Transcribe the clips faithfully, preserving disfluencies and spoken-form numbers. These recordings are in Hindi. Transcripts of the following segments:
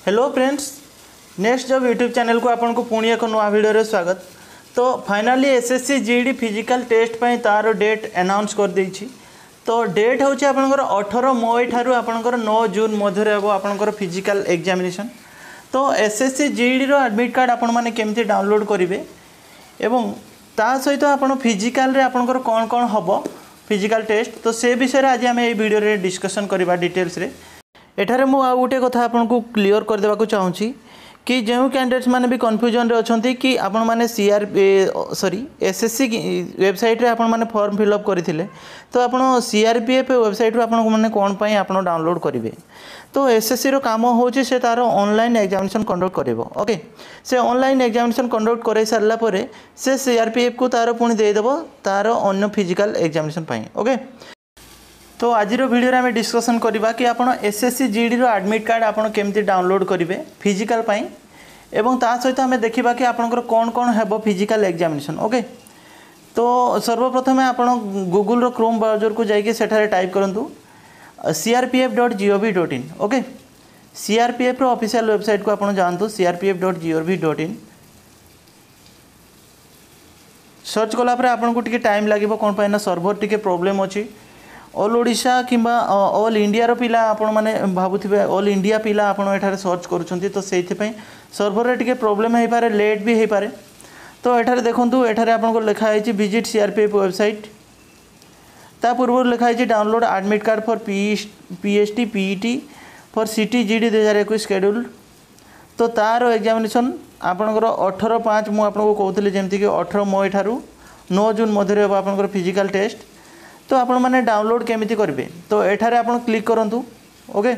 Hello friends, next job YouTube channel को आपन को पुणी एक नुआ वीडियो रे स्वागत। तो finally SSC GD physical test पई तार डेट अनाउंस कर देछि। तो डेट होछि आपनकर अठारह मई ठारू आपनकर नौ जून मध्य रे आपनकर फिजिकल एग्जामिनेशन। तो एसएससी जीडी रो एडमिट कार्ड आपन माने केमती डाउनलोड करिवे एवं ता सहित आपन फिजिकल रे आपनकर कोन कोन हबो फिजिकल टेस्ट, तो से विषय रे आज हम ए वीडियो रे डिस्कशन करबा डिटेल्स रे। एठारे मु आ गोटे कथा आपन को क्लियर कर देबा को चाहूँगी कि जो कैंडिडेट्स माने भी कन्फ्यूजन रे अछंती कि आपण माने सीआर सॉरी एसएससी वेबसाइट रे आपण माने फॉर्म फिलअप करथिले, तो आपण सीआरपीएफ वेबसाइट रे आपण माने कोन पई आपण डाउनलोड करिवे। तो एसएससी रो काम होची से तार ऑनलाइन एग्जामिनेशन कंडक्ट करिवो। ओके, से ऑनलाइन एग्जामिनेशन कंडक्ट करे सारला परे से सीआरपीएफ को तार पुणी दे देबो तार अन्य फिजिकल एग्जामिनेशन पई। ओके, तो आज वीडियो रे हमें डिस्कशन करबा कि आपण एसएससी जीडी रो एडमिट कार्ड आपण केमती डाउनलोड करिवे फिजिकल पई एवं ता सहित हमें देखिबा कि आपनकर कोन कोन हेबो फिजिकल एग्जामिनेशन। ओके, तो सर्वप्रथम आपण गूगल रो क्रोम ब्राउजर को जाइके सेठारे टाइप करंतु C R P F dot G O V dot in. Okay, CRPF रो ऑफिशियल वेबसाइट को आपण जानतु C R P F dot G O V dot in. Search कला पर आपन को टिके टाइम लागिबो कोन पाइना सर्वर टिके प्रॉब्लम अछि। ऑल ओडिशा किंबा ऑल इंडिया रो पिला आपण माने भाबुथिबे ऑल इंडिया पिला आपण एठारे सर्च करूछंती, तो सेथि पई सर्वर रे टिके प्रॉब्लम हे पारे, लेट भी हे पारे। तो एठारे देखंतु एठारे आपण को लिखा है विजिट सीआरपीएफ वेबसाइट, ता पूर्व लिखा है download admit card for PST PET for CT GD दो हज़ार इक्कीस शेड्यूल। तो तार एग्जामिनेशन आपनकर अठारह पाँच मु आपन को कहउतले जेमति कि अठारह मई ठारू नौ जून मध्य रे आपनकर फिजिकल टेस्ट। तो आपण माने डाउनलोड केमिति करिवे, तो एठारे आपण क्लिक करंतु। ओके,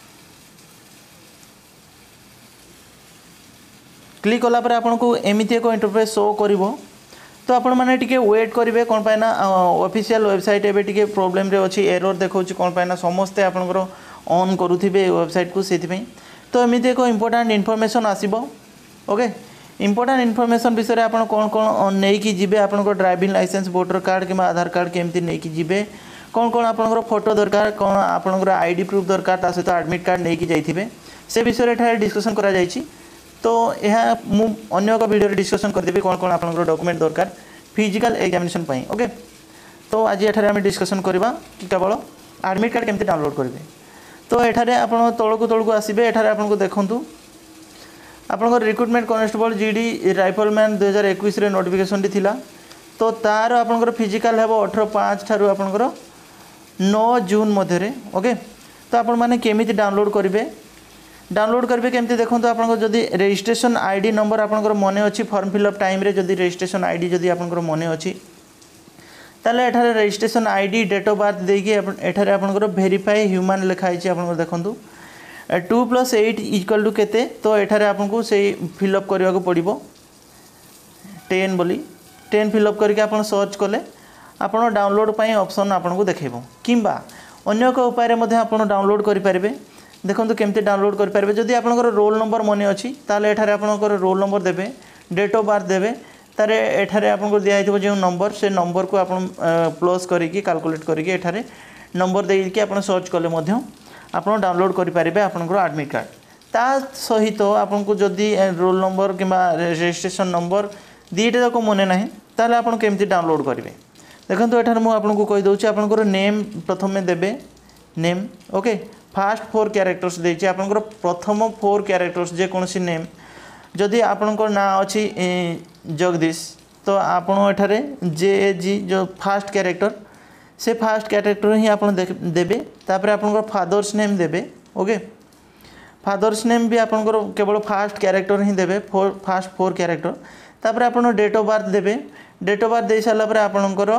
क्लिक कला पर आपन को एमिति एक इंटरफेस शो करिवो। तो आपण माने टिके वेट करिवे कोन पाइना ऑफिशियल वेबसाइट एबे टिके प्रॉब्लम रे अछि, एरर देखौछि कोन पाइना समस्ते आपनकर ऑन करूथिबे वेबसाइट को सेति पई। तो एमिति एक इंपोर्टेंट इन्फॉर्मेशन आसीबो। ओके, इंपोर्टेंट इन्फॉर्मेशन विषय रे आपण कोन कोन नै कि जिबे आपनकर ड्राइविंग लाइसेंस, वोटर कार्ड किबा आधार कार्ड केमति नै कि जिबे, कोन कोन आपनकर फोटो दरकार, कोन आपनकर आईडी प्रूफ दरकार, ता सहित एडमिट कार्ड नै कि जाइथिबे, से विषय रे एठारे डिस्कशन करा जाइछि। तो यह मु अन्य एक वीडियो रे डिस्कशन कर देबे कोन कोन आपनकर डॉक्यूमेंट दरकार फिजिकल एग्जामिनेशन पई। ओके, तो आज एठारे हम डिस्कशन करबा कि केवल एडमिट कार्ड केमति डाउनलोड करबे। तो एठारे आपण तळकु तळकु आसीबे, एठारे आपण को देखंतु आपनकर रिक्रुटमेंट कॉन्स्टेबल जीडी राइफलमैन दो हज़ार इक्कीस रे नोटिफिकेशन थिला। तो तार आपनकर फिजिकल हेबो अठारह पाँच ठारू आपनकर नौ जून मध्य रे। ओके, तो आपण माने केमिति डाउनलोड करिवे, डाउनलोड करेंगे केमती देखो। आपको जदि रजिस्ट्रेशन आईडी नंबर आपंकर मन अच्छी फॉर्म फिलअप टाइम रे जदि रजिस्ट्रेशन आईडी जदि आपंकर मन अच्छी ताले एठारे registration ID date of birth देकी एठारे आपंकर वेरीफाई ह्यूमन लिखाई आपन देखूँ two plus eight equal to केते। तो एठारे आपको से फिलअप करने को पड़ो टेन बोली टेन फिलअप करके आप सर्च कले आप डाउनलोड पर ऑप्शन आपको देखेबो किंबा अन्य एक उपाय आप डाउनलोड करेंगे। देखो केमती डाउनलोड करेंगे जदि आपंकर रोल नंबर मन अच्छी ताले एठारे आपंकर रोल नंबर देवे, डेट ऑफ बर्थ देवे, तारे एठारे आपंकर दिखाई जो नंबर से नंबर को आप प्लस करके कैलकुलेट करके एठारे नंबर देके आप सर्च कले आप डाउनलोड करेंगे आपंकर एडमिट कार्ड। ता सहित आपको जदि रोल नंबर कि रजिस्ट्रेशन नंबर दीटा जाक मन ना ताले आप केमती डाउनलोड करेंगे। देखो एठार मुझे आपको कहीदे आपंकर नेम प्रथम देवे name. Okay, first four characters देछि आपनकर प्रथम फोर क्यारेक्टर्स जे कोनसी नेम जदि आपनकर ना अछि जगदीश तो आपन एठारे जे ए जी जो फास्ट क्यारेक्टर से फास्ट क्यारेक्टर ही आपन देबे। तापर आपनकर फादर्स नेम देबे। ओके, फादर्स नेम भी आपनकर केवल फास्ट क्यारेक्टर ही देबे, फोर फास्ट फोर क्यारेक्टर। तापर आपन डेट ऑफ बर्थ देबे, डेट ऑफ बर्थ दे साला पर आपनकर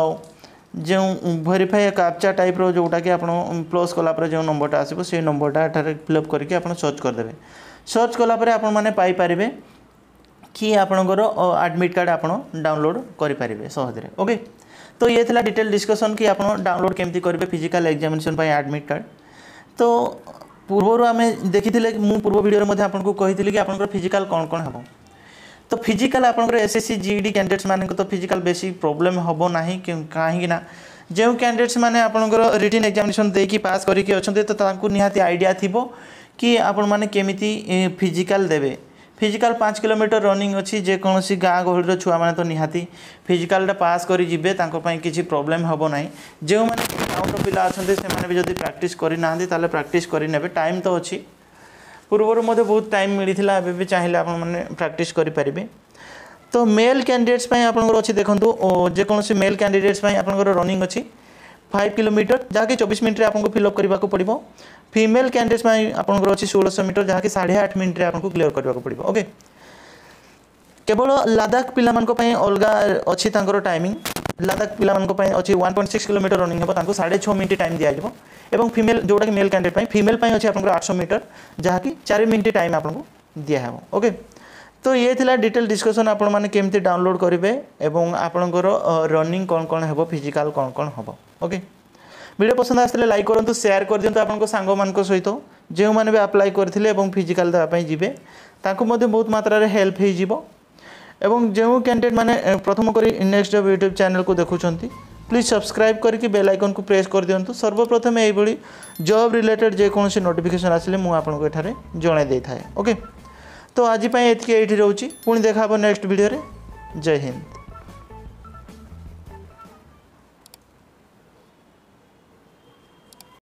जो वेरीफाई कैप्चा टाइप रो जोटा कि आपन प्लस कला पर जो नंबरटा आसीबो से नंबरटा एठारे फिलअप करके आपन सर्च कर देबे। सर्च कला पर आपन माने पाई परिबे कि आपनकर एडमिट कार्ड आपन डाउनलोड करि परिबे सहज रे। ओके, तो ये थिला डिटेल डिस्कशन कि आपन डाउनलोड केमती करिवे फिजिकल एग्जामिनेशन पय एडमिट कार्ड। तो पूर्वरु हमें देखिथिले मु पूर्व वीडियो रे मध्ये आपन को कहिथिले कि आपनकर फिजिकल कोन कोन हबो। तो फिजिकल आपंकर एसएससी जीडी कैंडिडेट्स मान तो फिजिकल बेसी प्रॉब्लम हम ना कहीं जो कैंडिडेट्स माने आपंकर रिटन एग्जामिनेशन देकी पास करके अच्छा तो निहाती आइडिया थी कि आपण मैंने केमिति फिजिकल देवे फिजिकल पाँच किलोमीटर रनिंग अच्छी जेकोसी गाँ गहली छुआ मैंने तो निहाती फिजिकल पास करी जिबे तांको पई किसी प्रॉब्लम हम ना जो मैंने गाँव पिला अच्छा से भी जब प्रैक्टिस करना ताले प्रैक्टिस करने टाइम तो अच्छी पूर्वर मध्य बहुत टाइम मिलता है भी चाहिए आपण मैंने प्रैक्टिस करेंगे तो मेल कैंडिडेट्स आपंकर अच्छी देखो जेकोसी मेल कैंडिडेट्स आपंकर रनिंग अच्छी फाइव किलोमीटर जहाँकि चौबीस मिनट आपको फिलअप करने को पड़ो फीमेल कैंडिडेट्स आपंकर अच्छी षोलश मीटर जहाँकि साढ़े आठ मिनट आपको क्लीयर करने को पड़ो ओके केवल लद्दाख पिलांपाई अलग अच्छी टाइमिंग लद्दाख पिलांपाई अच्छी one point six kilometre running हम साढ़े छः मिनट टाइम दिज्व और फीमेल जोटा कि मेल कैंडिडेट फीमेल अच्छी आप आठ सौ मीटर जहाँकि चार मिनट टाइम आपको दिहब ओके तो ये थिला डिटेल डिस्कशन आपण माने केमती डाउनलोड करेंगे एवं आपणकर रनिंग कौन कौन हम फिजिकल कौन कौन हम ओके वीडियो पसंद आसले लाइक करूँ शेयर कर दिंतु आपन सांग मान सहित जो मैंने भी अप्लाई करते फिजिकल देवाई जी बहुत मात्रा हेल्प हो एवं जो कैंडिडेट माने प्रथम करी नेक्स्ट जॉब यूट्यूब चैनल को देखुंत प्लीज सब्सक्राइब करके बेल आइकन को प्रेस कर दिंतु सर्वप्रथम यही जॉब रिलेटेड जेकोसी नोटिफिकेशन आसिले मुझे आपको जन दे था ओके तो आज ये रोचे पुणी देखा नेक्स्ट वीडियो रे जय हिंद।